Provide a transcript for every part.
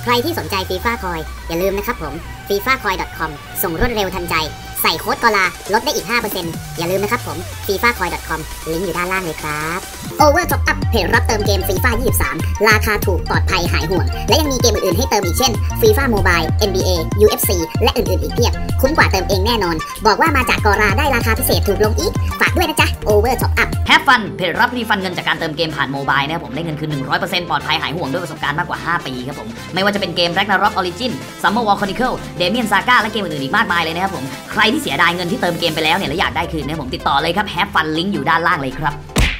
ใครที่สนใจฟีฟ่าคอยอย่าลืมนะครับผม fifacoin.com ส่งรวดเร็วทันใจใส่โค้ดกอลาลดได้อีก 5% อย่าลืมนะครับผม fifacoin.com ลิงก์อยู่ด้านล่างเลยครับ Over Top Up เพจรับเติมเกมฟีฟ่า23 ราคาถูกปลอดภัยหายห่วงและยังมีเกมอื่นๆให้เติมอีกเช่น FIFA Mobile NBA UFC และอื่นๆอีกเพียบคุ้มกว่าเติมเองแน่นอนบอกว่ามาจากกอราได้ราคาพิเศษถูกลงอีกฝากด้วยนะจ๊ะ Over Top Up Have Fun เพจรับรีฟันเงินจากการเติมเกมผ่านโมบายนะครับผมได้เงินคืน 100% ปลอดภัยหายห่วงด้วยประสบการณ์มากกว่า 5 ปีครับผมไม่ว่าจะเป็นเกม Ragnarok Origin Summer War Chronicle Damien Saga และเกมอื่นๆอีกมากมายเลยนะครับผมใครที่เสียดายเงินที่เติมเกมไปแล้วเนี่ยและอยากได้คืนนะครับผมติดต่อเลยครับ Have Fun ลิงก์อยู่ด้านล่างเลยครับ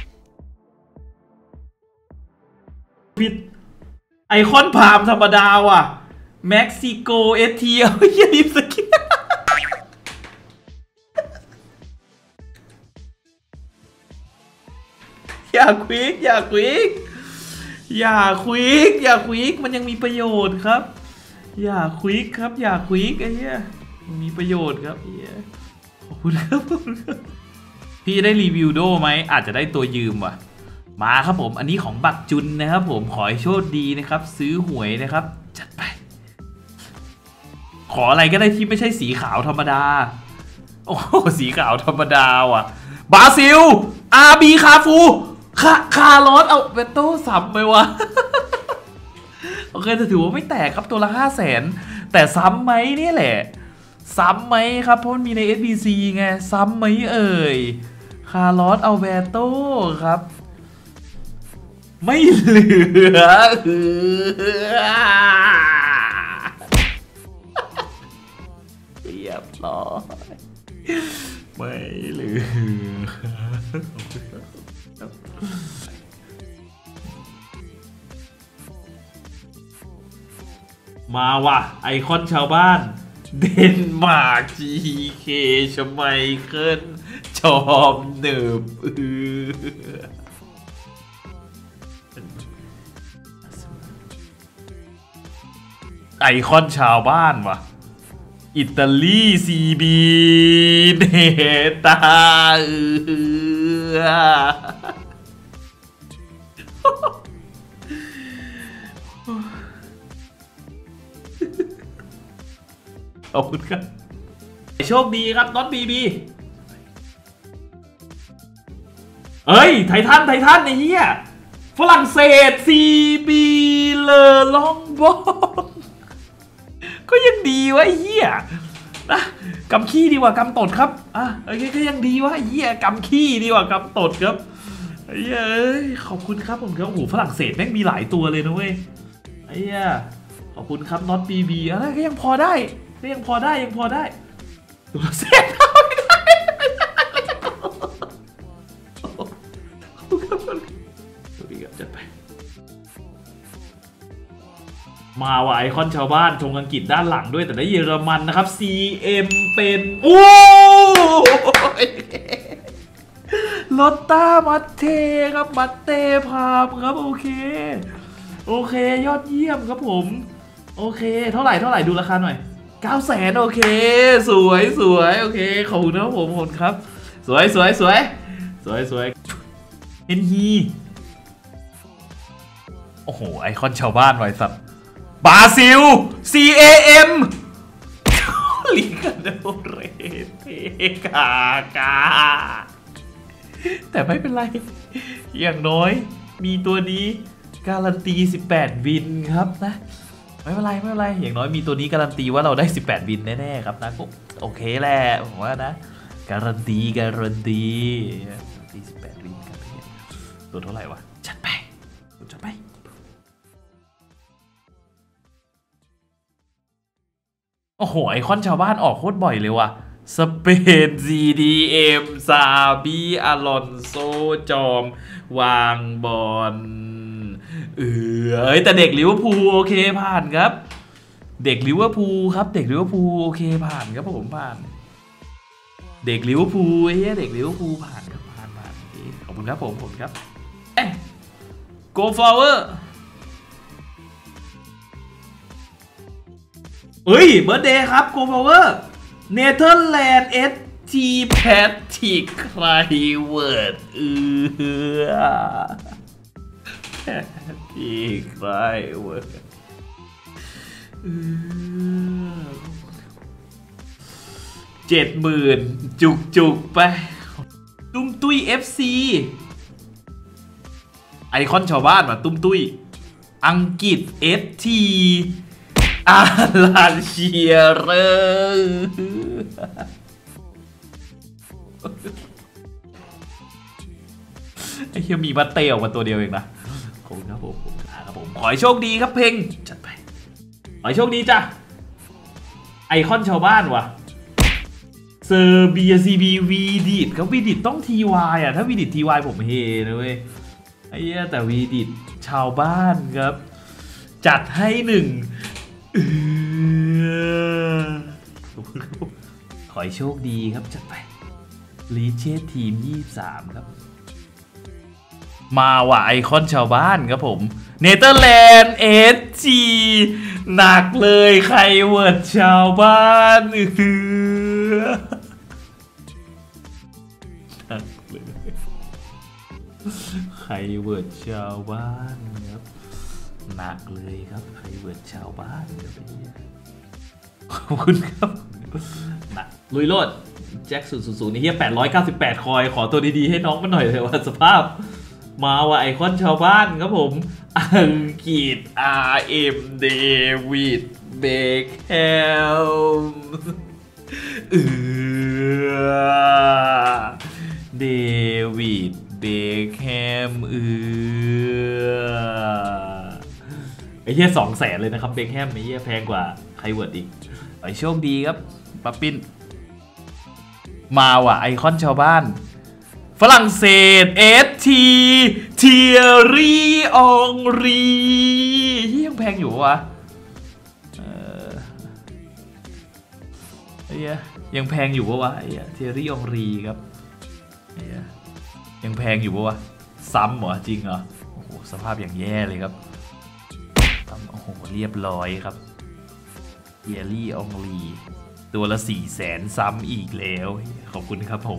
ผิดไอคอนพามธรรมดาว่ะเม็กซิโกเอสทีเอาเฮียดิฟสกินอย่าควิกมันยังมีประโยชน์ครับอย่าควิกครับอย่าควิกไอ้เหี้ยมีประโยชน์ครับเหี้ยขอบคุณครับพี่ได้รีวิวโดไหมอาจจะได้ตัวยืมว่ะมาครับผมอันนี้ของบักจุนนะครับผมขอให้โชคดีนะครับซื้อหวยนะครับจัดไปขออะไรก็ได้ที่ไม่ใช่สีขาวธรรมดาโอ้สีขาวธรรมดาว่ะบราซิลอาร์บีคาฟูคาร์ลอสเอาเวโต้สับไปวะโอเคแต่ถือว่าไม่แตกครับตัวละ500,000แต่ซ้ำไหมนี่แหละซ้ำไหมครับเพราะมันมีใน SBC ไงซ้ำไหมเอ่ยคาร์ลอสเอาเวโต้ครับไม่เหลือเรียบร้อยไม่เหลือมาว่ะไอคอนชาวบ้านเดนมาร์ก GK ชไมเคิลจอมเนิบไอคอนชาวบ้านว่ะอิตาลีซีบีเนตาขอบคุณครับโชคดีครับน็อตบีบีเฮ้ยไททันไอ้เหี้ยฝรั่งเศสซีบีเลอลองบอลก็ยังดีวะไอ้เหี้ยนะกำขี้ดีกว่ากำตดครับอ่ะโอเคก็ยังดีวะไอ้เหี้ยกำขี้ดีกว่ากำตดครับไอ้เหี้ยขอบคุณครับผมครับโอ้โหฝรั่งเศสแม่งมีหลายตัวเลยนะเว้ยไอ้เหี้ยขอบคุณครับน็อตบีบีอะไรก็ยังพอได้ยังพอได้ตัวเศษไม่ได้จัดไปมาว่ะไอคอนชาวบ้านชงอังกฤษด้านหลังด้วยแต่ได้เยอรมันนะครับ CM เป็นโอ้ลอตต้ามัตเทครับมัตเต้พามครับโอเคยอดเยี่ยมครับผมโอเคเท่าไหร่ดูราคาหน่อย900,000โอเคสวยโอเคขอบคุณครับผมครับสวยเอ็นฮีโอ้โหไอคอนชาวบ้านไว้สัตว์บราซิล CAM ลิกาโดเรเทกากาแต่ไม่เป็นไรอย่างน้อยมีตัวนี้การันตี18วินครับนะไม่เป็นไรอย่างน้อยมีตัวนี้การันตีว่าเราได้18วินแน่ๆครับนะโอเคแหละผมว่านะการันตี18วินครับตัวเท่าไหร่วะจัดไปโอ้โหไอคอนชาวบ้านออกโคตรบ่อยเลยว่ะสเปน CDM ซาบีอลอนโซจอมวางบอลแต่เด็กลิเวอร์พูลโอเคผ่านครับเด็กลิเวอร์พูลครับเด็กลิเวอร์พูลโอเคผ่านครับผมผ่านเด็กลิเวอร์พูลเด็กลิเวอร์พูลผ่านครับผ่านขอบคุณครับผมครับโกฟลาวเวอร์เฮ้ยเบิร์ธเดย์ครับโกฟลาวเวอร์เนเธอร์แลนด์ST แพทริกไคลเวิร์ดที่ใครเวิร์ด 70,000จุกไปตุ้มตุ้ย FC ไอคอนชาวบ้านว่ะตุ้มตุ้ยอังกฤษ ST อาลันเชียร์ไอ้เหี้ยมีบัตเตออกมาตัวเดียวเองนะขอบคุณครับผมขอให้โชคดีครับเพลงจัดไปขอให้โชคดีจ้ะไอคอนชาวบ้านว่ะเซอร์เบียซีบีวีดิดครับวีดิดต้องทีวายอ่ะถ้าวีดิดทีวายผมเฮนะเว้ยไอ้เหี้ยแต่วีดิดชาวบ้านครับจัดให้1ขอให้โชคดีครับจัดไปลีเชสทีม23ครับมาว่ะไอคอนชาวบ้านครับผมเนเธอร์แลนด์SGหนักเลยใครเวิร์ดชาวบ้านหนักเลยใครเวิร์ดชาวบ้านครับหนักเลยครับใครเวิร์ดชาวบ้านครับขอบคุณครับหนักลุยโลดแจ็ค000นี่เฮีย898คอยขอตัวดีๆให้น้องมาหน่อยเลยว่าสภาพมาว่าไอคอนชาวบ้านครับผมอังกฤษ RM เดวิดเบคแฮมเดวิดเบคแฮมไอ้เหี้ย200,000เลยนะครับเบคแฮมไอ้เหี้ยแพงกว่าไคเวิร์ดอีกไอ้โชคดีครับปั๊บปิ้นมาว่ะไอคอนชาวบ้านฝรั่งเศสSTเทียรี่องรียังแพงอยู่วะไอ้เหี้ยยังแพงอยู่ปะวะไอ้เหี้ยเทียรี่องรีครับไอ้เหี้ยยังแพงอยู่ปะวะซ้ำเหรอจริงเหรอโอ้โหสภาพอย่างแย่เลยครับโอ้โหเรียบร้อยครับเทียรี่องรีตัวละ400,000ซ้ำอีกแล้วขอบคุณครับผม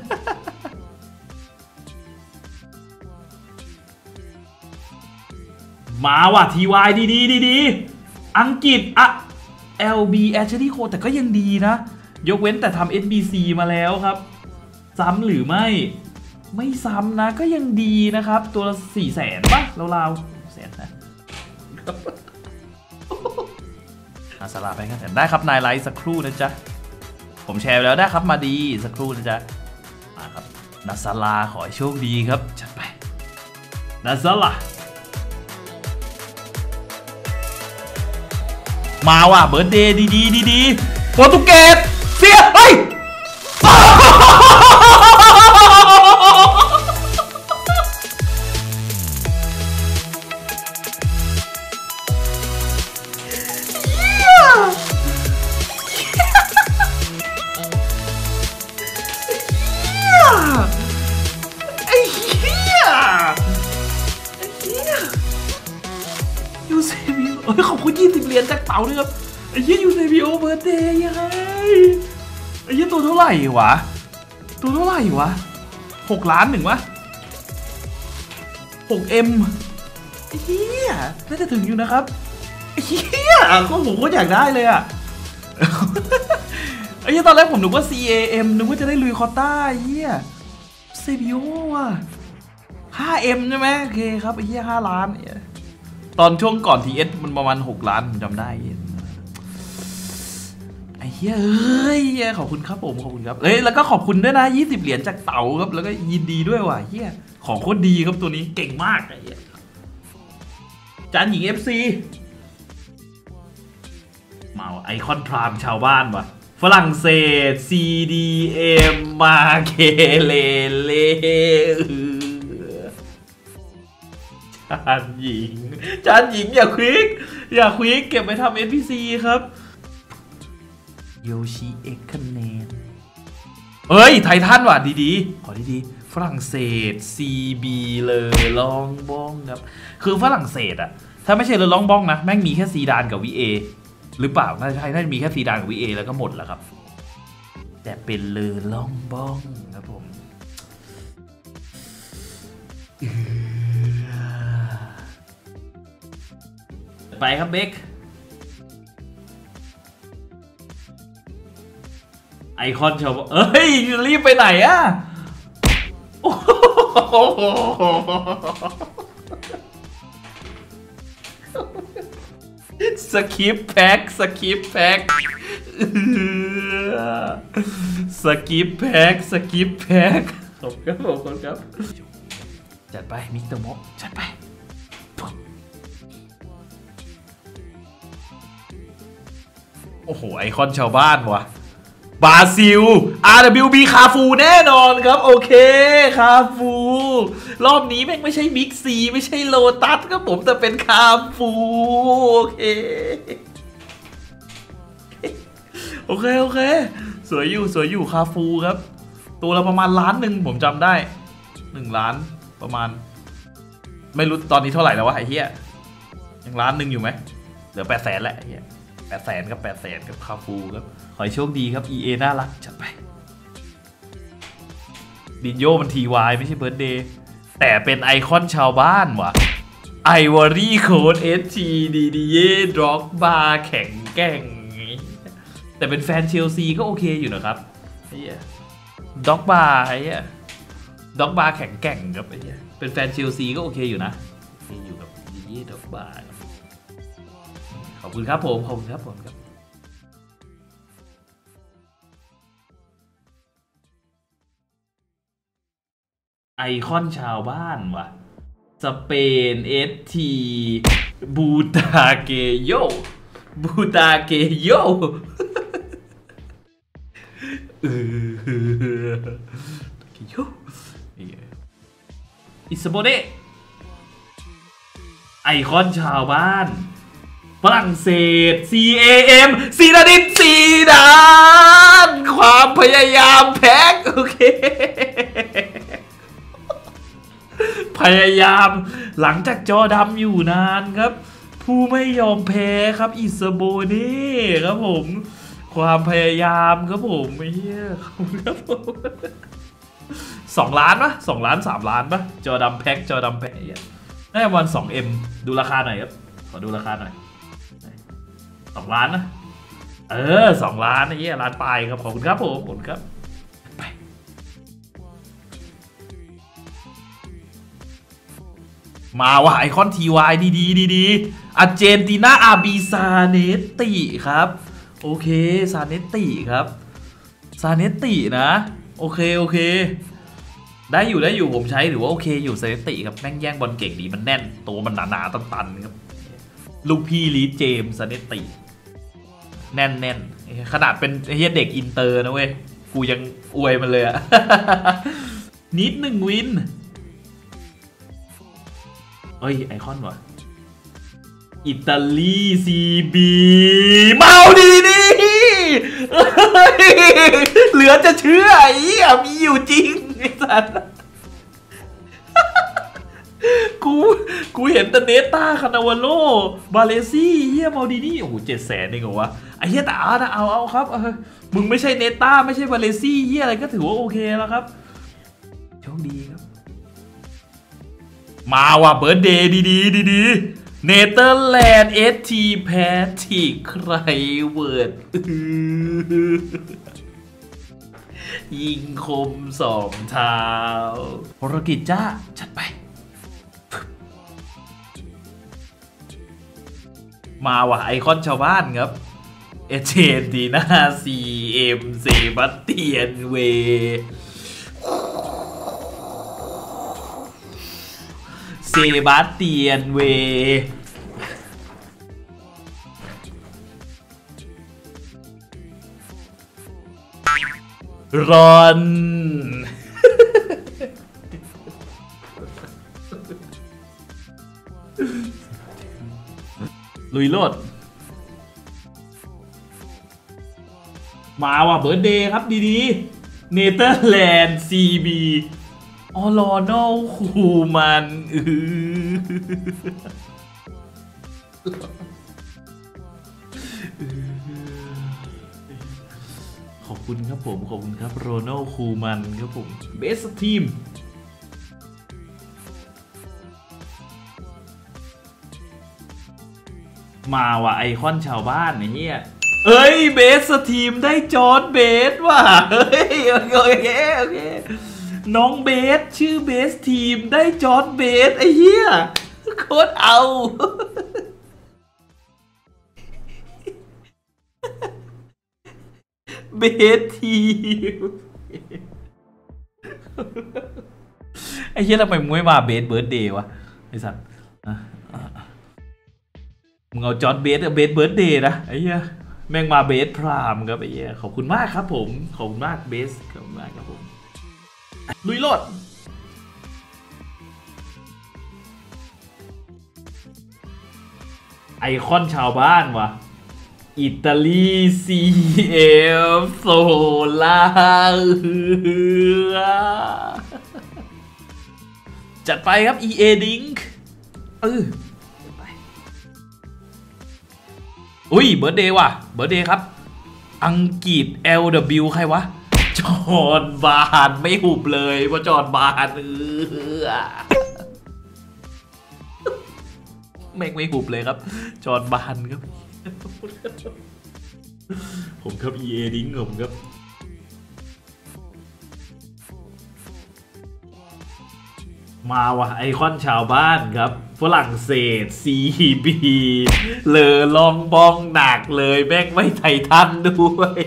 มาว่ะ TY ดีอังกฤษอะ LB Ashley Cole แต่ก็ยังดีนะยกเว้นแต่ทำ SBC มาแล้วครับซ้ำหรือไม่ซ้ำนะก็ยังดีนะครับตัวละ400,000ป่ะราวๆแสนนะสลาไปกันได้ครับนายไลท์สักครู่นะจ๊ะผมแชร์ไปแล้วได้ครับมาดีสักครู่นะจ๊ะมาครับนาซาลาขอให้โชคดีครับจัดไปนาซาลามาว่ะเบิร์ดเดย์ดีโปรตุเกสเสียเฮ้ยขอบคุณ20 เหรียญจากเต๋าด้วยครับไอ้ยี่ยูเซบิโอเบิร์ดเดย์ยังไงไอ้ยี่ตัวเท่าไหร่วะ6 ล้าน1วะ6M ไอ้เหี้ยน่าจะถึงอยู่นะครับไอ้เหี้ยก็ผมก็อยากได้เลยอ่ะไอ้ยี่ตอนแรกผมนึกว่า CAM นึกว่าจะได้ลุยคอต้าไอ้เหี้ยเซบิโอว่ะ 5M ใช่ไหมโอเคครับไอ้เหี้ย5 ล้านตอนช่วงก่อน TS มันประมาณ6 ล้านผมจำได้ไอ้เฮ้ยเอ้ยขอบคุณครับผมขอบคุณครับแล้วก็ขอบคุณด้วยนะ20 เหรียญจากเต๋าครับแล้วก็ยินดีด้วยว่ะเฮียของโคตรดีครับตัวนี้เก่งมากไอ้เหี้ยจานหญิง FC มาไอคอนพรามชาวบ้านว่ะฝรั่งเศส CDM มาเคเลเล่จานหญิงอย่าควิกเก็บไปทำ NPC ครับโยชิเอ็กคะแนนเฮ้ยไททันว่ะดีขอดีฝรั่งเศส CB เลยลองบ้องครับคือฝรั่งเศสอะถ้าไม่ใช่เลยลองบ้องนะแม่งมีแค่ซีดานกับวิเอหรือเปล่าน่าจะใช่น่าจะมีแค่ซีดานกับวิเอแล้วก็หมดแล้วครับแต่เป็นเลยลองบ้องครับผมไปครับเบคไอคอนชาวเอ้ยรีบไปไหนอะสกิปแพ็กสกิปแพ็กสกิปแพ็กสกิปแพ็กขอบคุณครับจัดไปมิสเตอร์โมจัดไปโอ้โหไอคอนชาวบ้านวะบราซิล RWB คาฟูแน่นอนครับโอเคคาฟูรอบนี้แม่งไม่ใช่บิ๊กซีไม่ใช่โลตัสครับผมแต่เป็นคาฟูโอเคโอเคสวยอยู่คาฟูครับตัวละประมาณ1 ล้านผมจำได้1 ล้านประมาณไม่รู้ตอนนี้เท่าไหร่แล้ววะไอ้เหี้ยยัง1 ล้านอยู่ไหมเหลือ800,000แหละไอ้เหี้ย800,000กับ800,000กับคาฟูครับขอให้โชคดีครับ EA น่ารักจัดไปดินโยมันทีวายไม่ใช่เบิร์ดเดย์แต่เป็นไอคอนชาวบ้านว่ะไอวอรี่โค้ด ST ดีดีเย่ดร็อกบาร์แข็งแกร่งแต่เป็นแฟนเชลซีก็โอเคอยู่นะครับไอ้เหี้ยด็อกบาร์ไอ้เหี้ยด็อกบาร์แข็งแกร่งครับไอ้เหี้ยเป็นแฟนเชลซีก็โอเคอยู่นะอยู่กับดีเย่ด็อกบาร์ขอบคุณครับผมขอบคุณครับผมครับไอคอนชาวบ้านว่ะสเปนSTบูตาเกโยอิสโบเนไอคอนชาวบ้านฝรั่งเศส CAM ซีดาดินซีดานความพยายามแพ็กโอเคพยายามหลังจากจอดำอยู่นานครับผู้ไม่ยอมแพ้ครับอิสโบเน่ครับผมความพยายามครับผมไอ้เหี้ยครับผม2 ล้านปะ2 ล้าน3 ล้านปะจอดำแพ็กน่าจะวัน2M ดูราคาหน่อยครับขอดูราคาหน่อย2 ล้านนะ2 ล้านไอ้เหี้ยล้านปลายครับขอบคุณครับผมขอบคุณครับมาว่ะไอคอนทีวายดีอาร์เจนตินาอาบีซาเนตติครับโอเคซาเนตติครับซาเนตตินะโอเคได้อยู่ผมใช้ถือว่าโอเคอยู่ซาเนตติครับแม่งแย่งบอลเก่งดีมันแน่นตัวมันหนาตันครับลูกพี่ลีเจมซาเนตติแน่นขนาดเป็นเฮียเด็กอินเตอร์นะเว้ยกูยังอวยมันเลยอะ นิด1 วินเอ้ยไอคอนว่ะอิตาลีซีบีเมาดีนี่เหลือจะเชื่อไอ้มีอยู่จริงไอ้สัสกูเห็นแต่เนต้าคานาวาโลบาเลซี่เฮียเมาดีนี่โอ้โห700,000เองเหรอวะไอ้เฮียแต่เอาครับมึงไม่ใช่เนต้าไม่ใช่บาเลซี่เฮียอะไรก็ถือว่าโอเคแล้วครับโชคดีครับมาว่ะเบิร์ดเดย์ดีเนเธอร์แลนด์STแพทริกไครเวิร์ดยิงคม2 เท้าภารกิจจ้าจัดไปมาว่ะไอคอนชาวบ้านครับเอเจนตินา CM เซบาสเตียนเวรอนลุยโลดมาว่ะเบิร์ดเดย์ครับดีเนเธอร์แลนด์ CB ออลอโนคูมันขอบคุณครับผมขอบคุณครับโรนัลคูมันครับผมเบสทีมมาว่ะไอคอนชาวบ้านไอ้เหี้ยเอ้ยเบสทีมได้จอร์ดเบสว่ะเฮ้ยโอเคน้องเบสชื่อเบสทีมได้จอร์ดเบสไอ้เหี้ยโคตรเอาเบสทีมไอ้เหี้ยทำไมมึงไม่มาเบสเบิร์ดเดย์วะไอ้สัตว์มึงเอาจอร์ดเบสเบิร์ดเดย์นะไอ้เหี้ยแม่งมาเบสพรามครับไอ้เหี้ยขอบคุณมากครับผมขอบคุณมากเบสขอบคุณมากครับผมลุยโลดไอคอนชาวบ้านวะอิตาลี CF โซลาจัดไปครับ EA Dink ไปอุ้ยเบิร์ดเดย์ว่ะเบิร์ดเดย์ครับอังกฤษ LW ใครวะจอห์นบานไม่หุบเลยเพราะจอห์นบานแม่งไม่หุบเลยครับจอห์นบานครับผมครับ EA Dink ผมครับมาว่ะไอคอนชาวบ้านครับฝรั่งเศส CB เลอลองบองหนักเลยแม่งไม่ไททันด้วย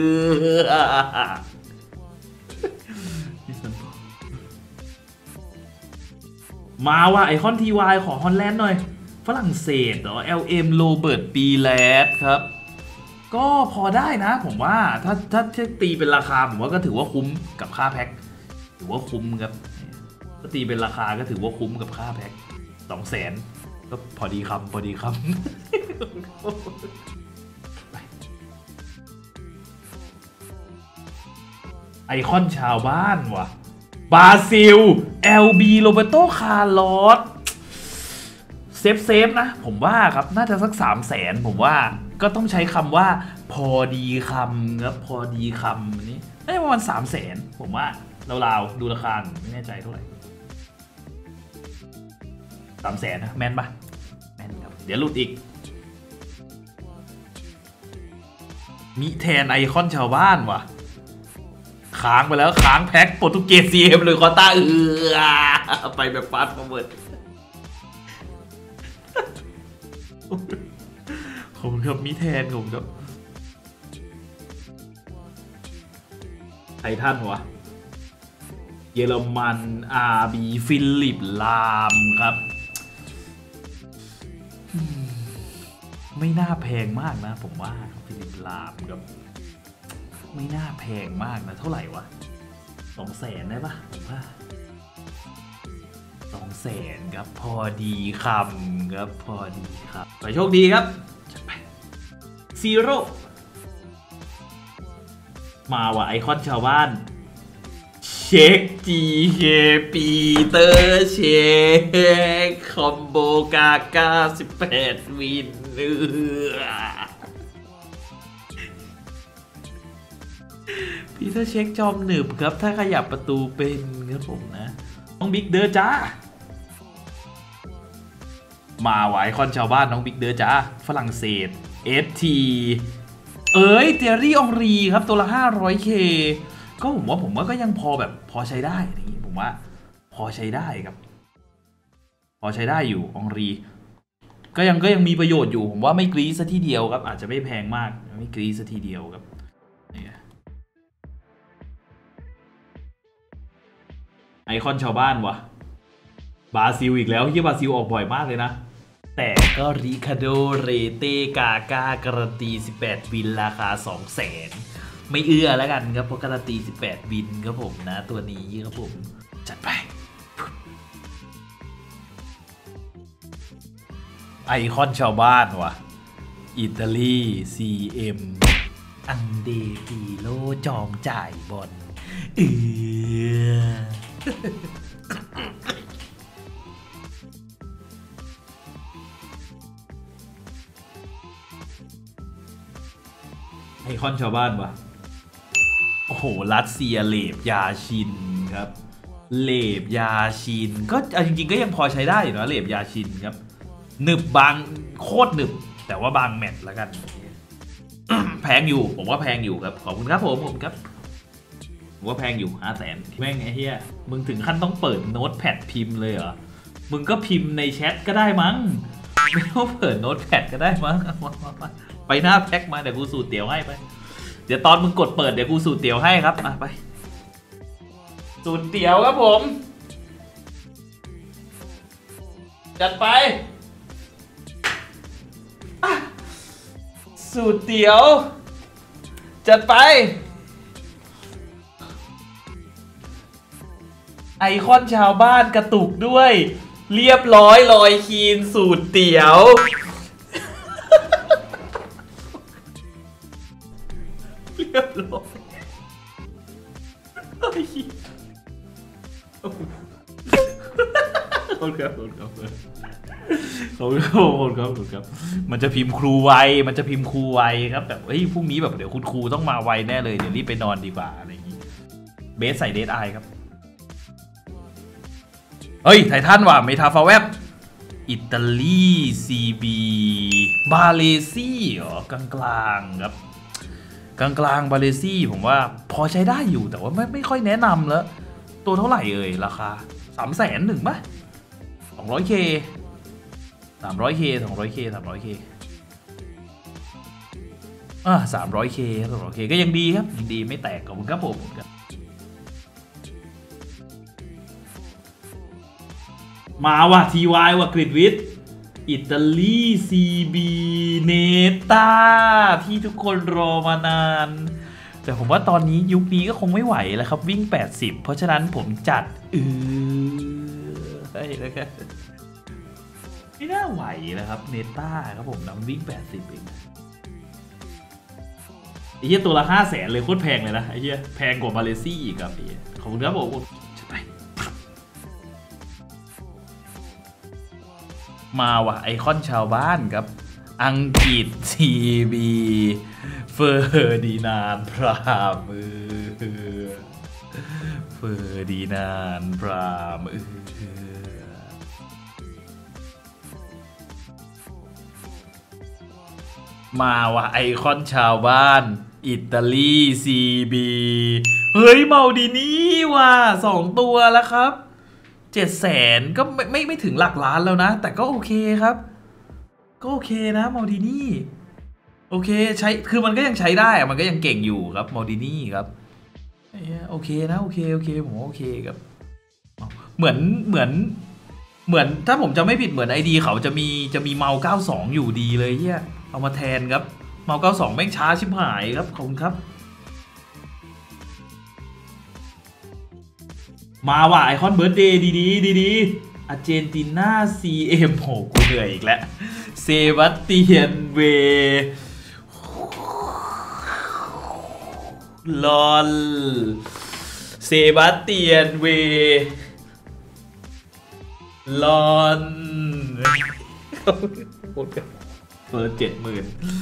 มาว่ะไอคอนทีวายขอฮอลแลนด์หน่อยฝรั่งเศสเหรอ LM โรเบิร์ตปีแลดครับก็พอได้นะผมว่าถ้าตีเป็นราคาผมว่าก็ถือว่าคุ้มกับค่าแพ็คถือว่าคุ้มครับถ้าตีเป็นราคาก็ถือว่าคุ้มกับค่าแพ็ค200,000ก็พอดีคำไอคอนชาวบ้านว่ะบราซิล LB โรเบโตคาร์ลอสเซฟนะผมว่าครับน่าจะสัก300,000ผมว่าก็ต้องใช้คำว่าพอดีคำครับพอดีคำนี้ได้ประมาณ300,000ผมว่าเราดูราคาไม่แน่ใจเท่าไหร่300,000นะแม่นปะแม่นครับเดี๋ยวหลุดอีกมิแทนไอคอนชาวบ้านว่ะค้างไปแล้วค้างแพ็คโปรตุเกส CM เลยคอต้าไปแบบฟาสต์ฟอร์เวิร์ดผมครับมิแทนผมครับไททันวะเยอรมัน RB ฟิลิปลามครับไม่น่าแพงมากนะผมว่าฟิลิปลามครับไม่น่าแพงมากนะเท่าไหร่วะ200,000ได้ปะผมว่า200,000ครับพอดีคำครับพอดีครับไปโชคดีครับซีโร่มาว่ะไอคอนชาวบ้านเช็ค GK ปีเตอร์เช็คคอมโบกา98วินปีเตอร์เช็คจอมหนึบครับถ้าขยับประตูเป็นครับผมนะน้องบิ๊กเดอร์จ้ามาไว้คอนชาวบ้านน้องบิ๊กเดอร์จ้าฝรั่งเศส FT เทอรี่องรีครับตัวละ 500K ก็ผมว่าก็ยังพอใช้ได้นี่ผมว่าพอใช้ได้ครับพอใช้ได้อยู่องรีก็ยังมีประโยชน์อยู่ผมว่าไม่กรี๊ดซะทีเดียวครับอาจจะไม่แพงมากไม่กรี๊ดซะทีเดียวครับไอคอนชาวบ้านวะบราซิลอีกแล้วที่บราซิลออกบ่อยมากเลยนะแต่ก็ริคาโดเรเต้กาการันตี18วินราคา200,000ไม่เอื้อแล้วกันครับเพราะการันตี18วินครับผมนะตัวนี้ครับผมจัดไปไอคอนชาวบ้านวะอิตาลี CM อันเดปิโลจอมจ่ายบอลไอคอนชาวบ้านวะโอ้โหรัสเซียเลบยาชินครับเลบยาชินก็จริงๆก็ยังพอใช้ได้อยู่นะเลบยาชินครับหนึบบางโคตรหนึบแต่ว่าบางแมตช์แล้วกันพงอยู่ผมว่าแพงอยู่ครับขอบคุณครับผมครับผมว่าแพงอยู่500,000แม่งไอ้เหี้ยมึงถึงขั้นต้องเปิดโน้ตแพดพิมพ์เลยเหรอมึงก็พิมพ์ในแชทก็ได้มั้งไม่ต้องเปิดโน้ตแพดก็ได้มั้งไปหน้าแพ็คมาเดี๋ยวกูสูตรเตี๋ยวให้ไปเดี๋ยวตอนมึงกดเปิดเดี๋ยวกูสูตรเตี๋ยวให้ครับไปสูตรเตี๋ยวครับผมจัดไปสูตรเตี๋ยวจัดไปไอคอนชาวบ้านกระตุกด้วยเรียบร้อยลอยคีนสูตรเตี๋ยวเรียบร้อยคนครับมันจะพิมพ์ครูไวครับแบบเฮ้ยพรุ่งนี้แบบเดี๋ยวคุณครูต้องมาไวแน่เลยเดี๋ยวรีบไปนอนดีกว่าอะไรอย่างนี้เบสใส่เดดไอครับเฮ้ยไททันว่ะเมทาฟาเวบอิตาลีซีบีบาเลซี่เหรอกลางๆครับกลางบาเลซี่ผมว่าพอใช้ได้อยู่แต่ว่าไม่ค่อยแนะนำแล้วตัวเท่าไหร่เอ่ยราคา300,000ป่ะ200K 300K 300K ก็ยังดีครับยังดีไม่แตกขอบคุณครับผมมาว่ะ TY ว่ะกริดวิทอิตาลีซีบีเนต้าที่ทุกคนรอมานานแต่ผมว่าตอนนี้ยุคนี้ก็คงไม่ไหวแล้วครับวิ่ง80เพราะฉะนั้นผมจัดได้แล้วครับไม่น่าไหวนะครับเนต้าครับผมนำวิ่ง80เองไอ้เหี้ยตัวละ500,000เลยโคตรแพงเลยนะไอ้เหี้ยแพงกว่ามาเลเซียอีกครับไอ้เหี้ยขอบคุณครับผมไปมาว่ะไอคอนชาวบ้านครับอังกฤษซีบีเฟอร์ดินานพรามือเฟอร์ดินานพรามือมาว่ะไอคอนชาวบ้านอิตาลีซีบีเฮ้ยเมาดินี่ว่ะ2ตัวแล้วครับ700,000ก็ไม่ถึงหลักล้านแล้วนะแต่ก็โอเคครับก็โอเคนะเมาดินี่โอเคใช้คือมันก็ยังใช้ได้มันก็ยังเก่งอยู่ครับเมาดินี่ครับโอเคนะโอเคผมโอเคครับเหมือนถ้าผมจะไม่ผิดเหมือนไอดีเขาจะมีเมา92อยู่ดีเลยเฮียเอามาแทนครับเมา92แม่งช้าชิบหายครับขอบคุณครับมาว่ะไอคอนเบิร์ธเดย์ดีอาร์เจนตินา CM โหกูเหนื่อยอีกแล้วเซบาสเตียนเวลอนเซบาสเตียนเวลอนเปิด70,000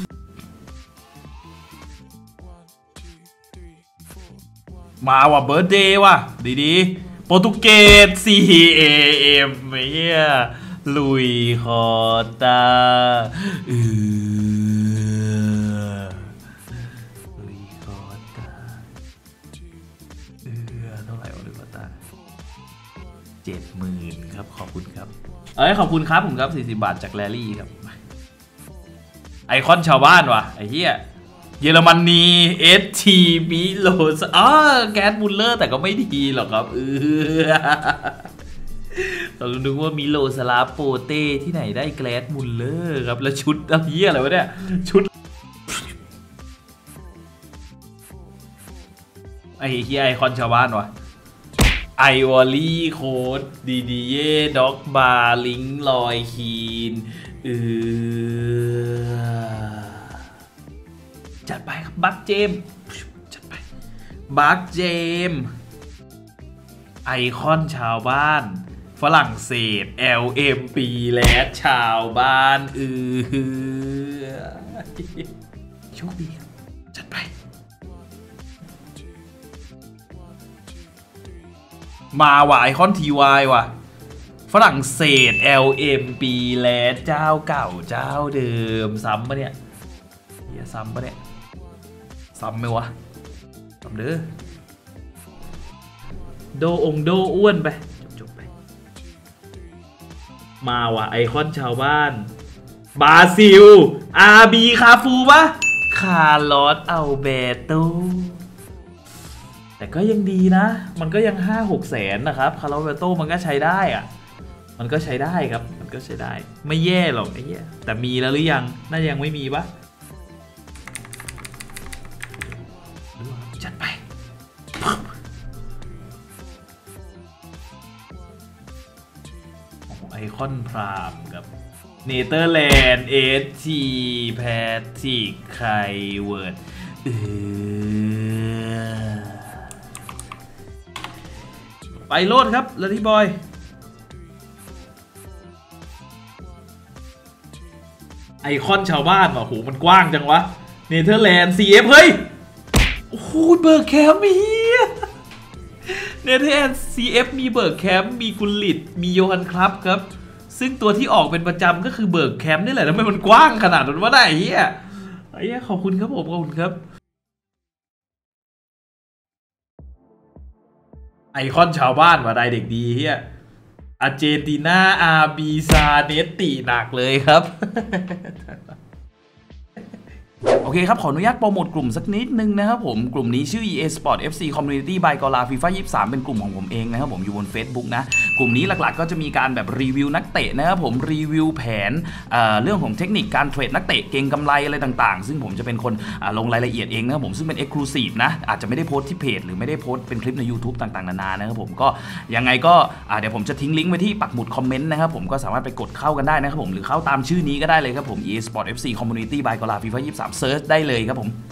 มาว่ะเบิร์ธเดย์ว่ะดีโปรตุเกส CAM เฮียลุยคอตาลุยคอตาเท่าไหร่วะลุยคอตา70,000ครับขอบคุณครับขอบคุณครับผมครับ40 บาทจากแรลลี่ครับไอคอนชาวบ้านว่ะไอเฮียเยอรมนี ST มิโลสแก๊สมุลเลอร์แต่ก็ไม่ดีหรอกครับตอนนึกว่ามิโลสลาโปเต้ที่ไหนได้แก๊สมุลเลอร์ครับแล้วชุดอะไรอะไรวะเนี่ยชุดไอเฮียไอคอนชาวบ้านวะไอวอลลี่โค้ดดีเย่ด็อกบาร์ลิงลอยคีนจัดไปครับบัคเจมจัดไปบัคเจมไอคอนชาวบ้านฝรั่งเศส LM ปีแลดชาวบ้านโชคดีจัดไปมาว่ะไอคอน TY ว่ะฝรั่งเศส LM ปีแลดเจ้าเก่าเจ้าเดิมซ้ำปะเนี่ยซ้ำปะเนี่ยซ้ำไหมวะซ้ำเด้อโดอ้วนไปจบไปมาว่ะไอคอนชาวบ้านบราซิลอาร์บีคาฟูปะคาร์ลอสอัลเบโตแต่ก็ยังดีนะมันก็ยัง5-6 แสนนะครับคาร์ลอสอัลเบโตมันก็ใช้ได้อะมันก็ใช้ได้ครับมันก็ใช้ได้ไม่แย่หรอกไอ้เหี้ยแต่มีแล้วหรือยังน่ายังไม่มีปะจัดไปไอคอนพรามกับเนเธอร์แลนด์ST แพทริกไคเวิร์ดไปโลดครับแล้วที่บอยไอคอนชาวบ้านว่ะโหมันกว้างจังวะเนเธอร์แลนด์ CF เฮ้ยโอ้โหเบิร์กแคมป์มีเนเธอร์แลนด์ CF มีเบิร์กแคมป์มีกุลลิตมีโยฮันครับครับซึ่งตัวที่ออกเป็นประจำก็คือเบิร์กแคมป์นี่แหละทำไมมันกว้างขนาดนั้นวะได้เฮียไอ้เหี้ยขอบคุณครับผมขอบคุณครับไอคอนชาวบ้านว่ะได้เด็กดีเฮียอาร์เจนตินาอาร์บีซาเนตติหนักเลยครับ โอเคครับขออนุญาตโปรโมทกลุ่มสักนิดนึงนะครับผมกลุ่มนี้ชื่อ EA Sport FC Community by กอลา FIFA 23เป็นกลุ่มของผมเองนะครับผมอยู่บน Facebook นะกลุ่มนี้หลักๆก็จะมีการแบบรีวิวนักเตะนะครับผมรีวิวแผนเรื่องของเทคนิคการเทรดนักเตะเก็งกำไรอะไรต่างๆซึ่งผมจะเป็นคนลงรายละเอียดเองนะครับผมซึ่งเป็น Exclusive นะอาจจะไม่ได้โพสต์ที่เพจหรือไม่ได้โพสต์เป็นคลิปใน YouTube ต่างๆนานานะครับผมก็ยังไงก็เดี๋ยวผมจะทิ้งลิงก์ไว้ที่ปักหมุดคอมเมนต์นะครับผมก็สามารถไปกดเข้ากันได้นะครับผมหรือเข้าตามชื่อนี้ก็ได้เลยครับผม EA Sport FC Community by กอลา FIFA 23 Search ได้เลยครับผม